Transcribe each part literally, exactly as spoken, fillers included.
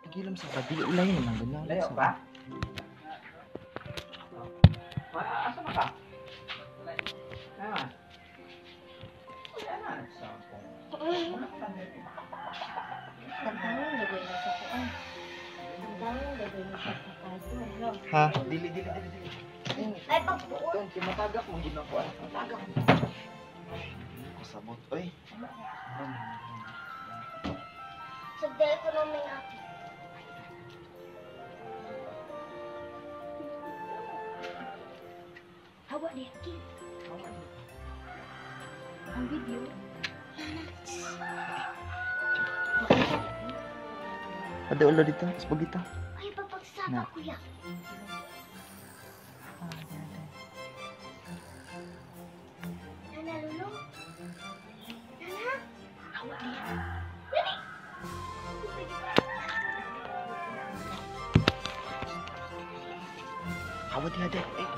Pagilam sa pati, ulay naman ganyan. Layo ba? Asa na ka? Naman. Ha? Dili, dili, dili, dili. Ay, pagbuot. Doon, kimatagak mong ginagawa. Matagak. Kasabot, oy. Sagday ko naman ako. Hawa niya, Kim. Ang video. Ada ulo dito, isbog dito. Ay, papagsama Na. ko yan. Nana, Lulu? Nana? Hawa niya. Dali! Hawad niya, ade. Eh,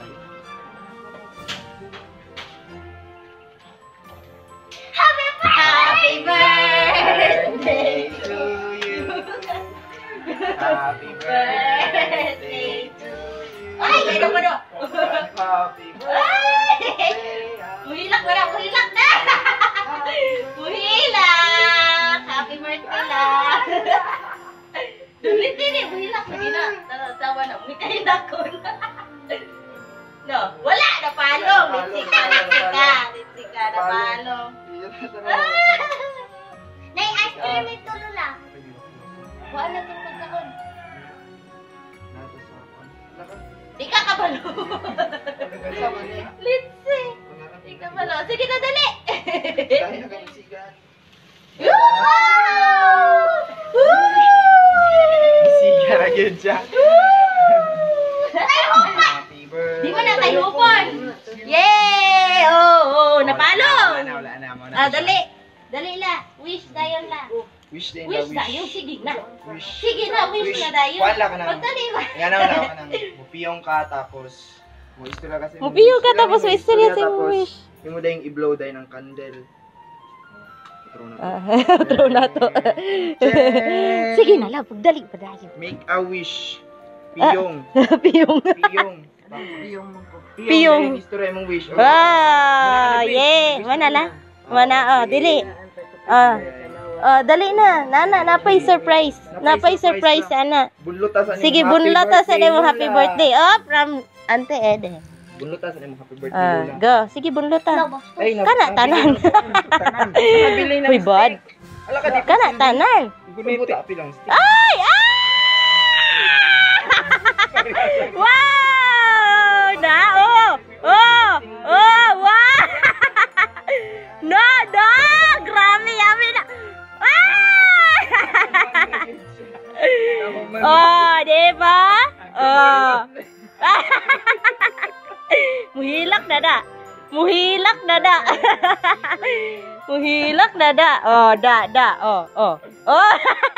Happy birthday to you. Happy birthday to you. Ay, ganda mo do. Happy birthday. Muhilak mo na, muhilak na. Muhilak. Happy birthday lang. Dulit din eh, muhilak. Hindi na, tawa na, umikay na ko. No, wala, napalong. Litsik ka, litsik ka. Litsik ka, napalong. Nay, ice cream ito, Lula. Wala na itong pagkaon. Di ka kabalo. Litsi. Di ka kabalo. Sige na, dali. Siga na yun siya. Happy birthday. Di mo na tayo upon. Yay! Oh, oh, napalo. Wala na, wala na. Wala na. Ah, dali. Dali la. Wish dayon la. Wish din na Wish wish. dayon. Sige na. Wish. Sige na, wish na dayon. Wala ka na. Pagdali ba? Yan na, wala ka na. Mupiyong ka tapos. Mo istorya kasi. Mupiyong ka tapos, mo istorya sa tapos, wish. Yung mo dahil i-blow dahil ng candle. Throw na to. Ah, throw na to. Check! Sige na lang, pagdali pa dayon. Make a wish. Piyong. Piyong. Piyong. Piyong mo ko. Piyong. Dahil istorya mong wish. Oh. Ah, yeah. Mana la? Mana, oh, dili. Ah. Oh, dali na. Nana, napay surprise. Napay surprise, ana. Bunlutasan Sige, bunlota sa mo happy birthday. Oh, from Ante Ede. Bunlutasan mo happy birthday, Ah, Lola. go. Sige, bunlota. Ay, nab- Kana, tanan. Tanan. Nabili na. Uy, bad. Ala ka di. Kana, tanan. Bunlota api lang. Ay! Ah! Wow! Na, oh! Oh! Oh! Wow! No, no! Grabe, yummy na! Ah! Oh, diba? Oh. Muhilak na da. Muhilak na da. Muhilak na da. Oh, da, da. Oh, oh. Oh.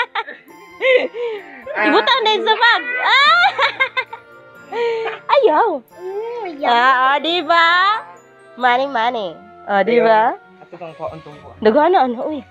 Ibutang na yung sabag. Ah! Ayaw. Ah, oh, diba? Mani, mani. Oh, diba? Ato kang pauntong ko. Dagana, ano, uy.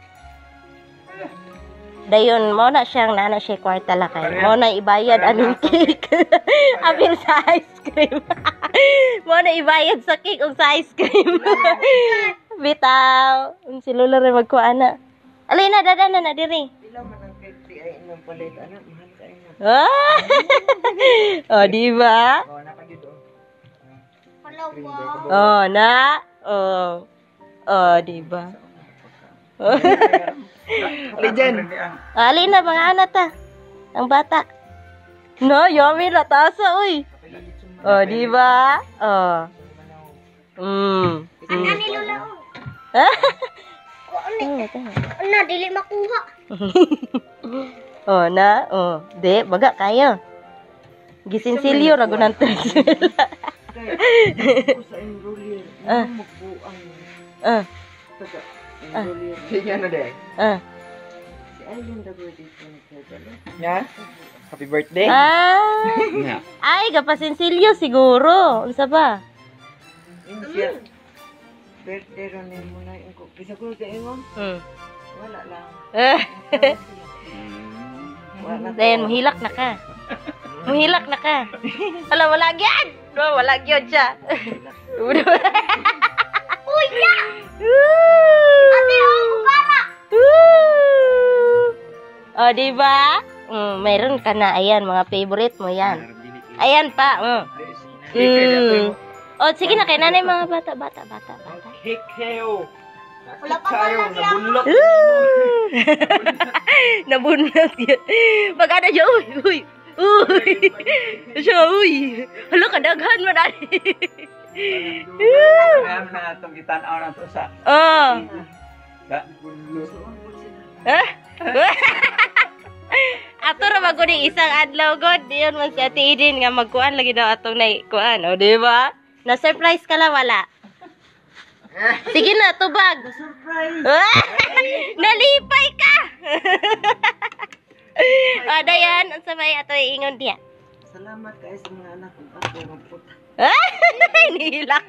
Dayon, mo na siyang nana siya kwarta lakay. Mo na ibayad anong cake. Apil sa ice cream. Mo na ibayad sa cake o sa ice cream. Bitaw. Si Lola rin magkuha na. Alay na, dada na na diri. Ilang man ang fifty ay inyong palit, anak. Mahal ka inyo. Ah! Oh, diba? Oh, nakagid oh. Palawa. Oh, na. Oh. Oh, diba? Oh. Legend. Ali na, mga anak ta. Ang bata. No, yummy na tasa, uy. Oh, di ba? Oh. Mm. Ang ani Lula. Oh, tama. Ano, dili makuha. Oh, na. Oh, di, baga kayo. Gisinsilyo ra gunang tres. Ako sa enroller. Ah. Ano mo po ang Ah, taga enroller? Sige ano de. ah. Si Aileen the birthday from Kevin. Nya? Happy birthday. Ah. Nya. Ay, gapasinsilyo siguro. Unsa ba? Yung siya. Birthday ron ni mo na yung bisa ko kay mo. Hmm. Wala lang. Eh. Wala Then, ko. muhilak na ka. Muhilak na ka. Hala, wala gyud. No, wala gyud siya. Uy, ya! Ate, oh, para! Oh, di ba? Mm, mayroon ka na. Ayan, mga favorite mo yan. Ayan pa. Mm. Mm. Oh, sige na, kay nanay mga bata, bata, bata, bata. Hikeo. Wala pa Tayo, pala siya. nabunlot. Nabunot yun. Pag ano siya, uy, uy, uy. Siya, uy. Hala, kadaghan mo dali. Kaya na itong itanaw na to sa... Oh. Sa... Ha? Ato ra mag ni isang adlaw god, diyon man si Ate Eden nga magkuan lagi daw atong nay kuan, o di ba? Na surprise ka la wala. Sige na, tubag. Surprise! Nalipay ka. Ah, dayan, unsa may ato ingon diya? Salamat kayo sa mga anak kong ako ng puta. Nihilak.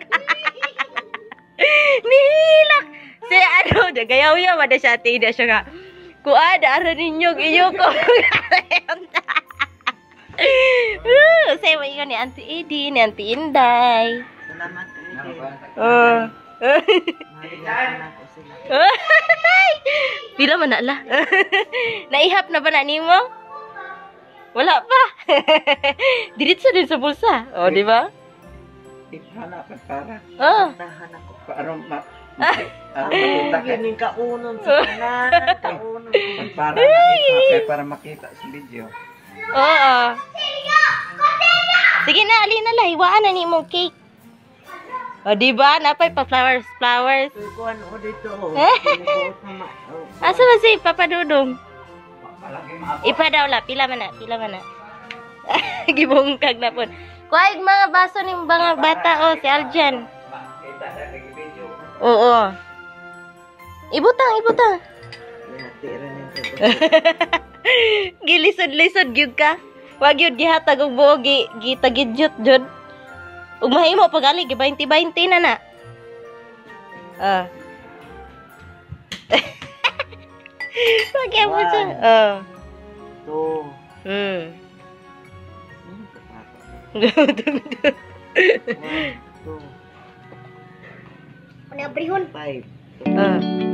Nihilak. Si ano, gayaw-yaw ada siya Ate Eden siya nga. Kuan, ara ninyo iyo ko. Saya mo ingon ni Auntie Edi, ni Auntie Inday. Salamat kayo. Oh. Mahal ko sila. Pila man na la. Naihap na ba na nimo? Wala pa. Diretso din sa bulsa. Oh, di ba? Ihanap para. Oh. Tahan ako. Para ma... Para makita ka. Yan yung kaunon sa kanan. Kaunon. Para makita. Para makita sa video. Oo. Sige na, alin na la. Hiwaan na ni mong cake. O, di ba? Napay pa flowers, flowers. Kung ano dito. Eh? Sinubuot na ma... Asa ba si Papa Dudong? Palagi maabot. Ipa daw la. Pila man na, pila man na. Gibungkag na po. Kuhaig mga baso ni mga bata, oh, si Aljan. Makita na nag-video. Oo. Ibutang, ibutang. Tira na ito. Gilisod-lisod gyud ka. Wag gyud gihatag og buo gi gitagidyot jud. Ug mahimo pagali gi twenty twenty na na. Ah. Wag mo siya. Ah. Two. Hmm. One, two, Ano brihon? five. Ah.